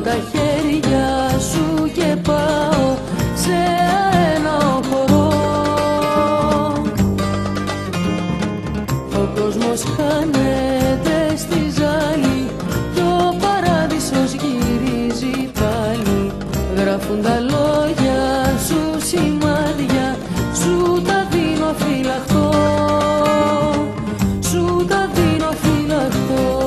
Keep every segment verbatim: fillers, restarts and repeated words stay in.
τα χέρια σου και πάω σε ένα χορό. Ο κόσμος χάνεται στη ζάλη κι ο παράδεισος γυρίζει πάλι. Γράφουν τα λόγια σου σημάδια, σου τα δίνω φυλαχτό, σου τα δίνω φυλαχτό.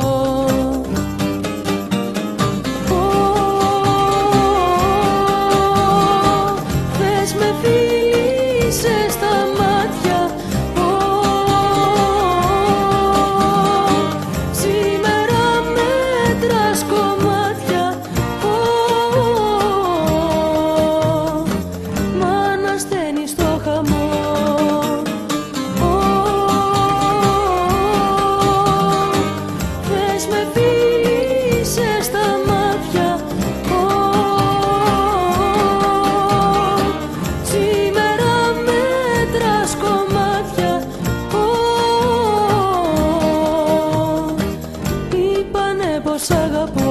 Θες με φίλησες στα μάτια, σήμερα μέτρας κομμάτια, μ' ανασταίνεις το χαμό. Θες με φίλησες στα μάτια, σήμερα μέτρας κομμάτια, είπανε πως αγαπώ.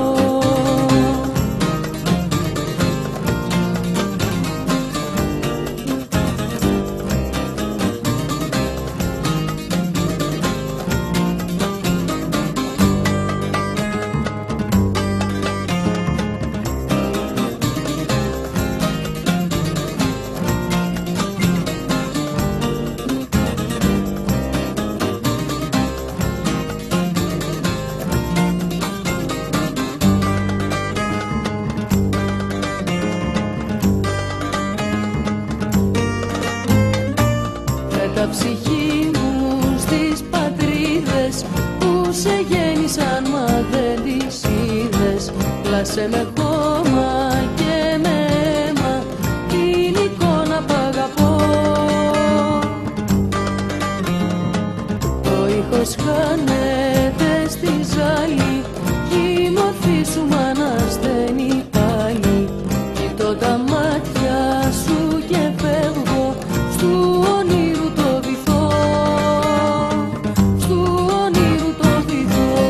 Τα ψυχή μου στις πατρίδες που σε γέννησαν μα δεν τις είδες. Πλάσε με χώμα και με αίμα την εικόνα που αγαπώ. Ο ήχος χάνεται στη ζάλη κι η μορφή σου μ' ανασταίνει πάλι. Κοιτώ τα μάτια σου και φεύγω στου όνειρου το βυθό, στου όνειρου το βυθό.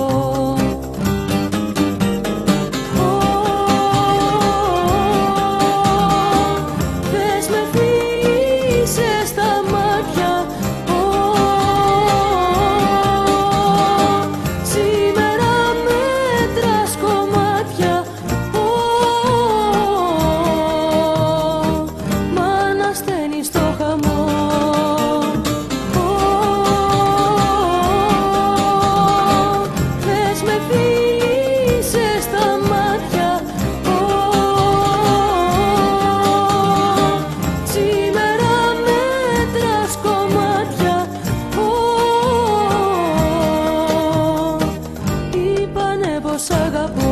Θες με φίλησες στα μάτια, σήμερα μέτρας κομμάτια, μ' ανασταίνεις το χαμό. Θες με φίλησες στα μάτια, σήμερα μέτρας κομμάτια, είπανε πως αγαπώ.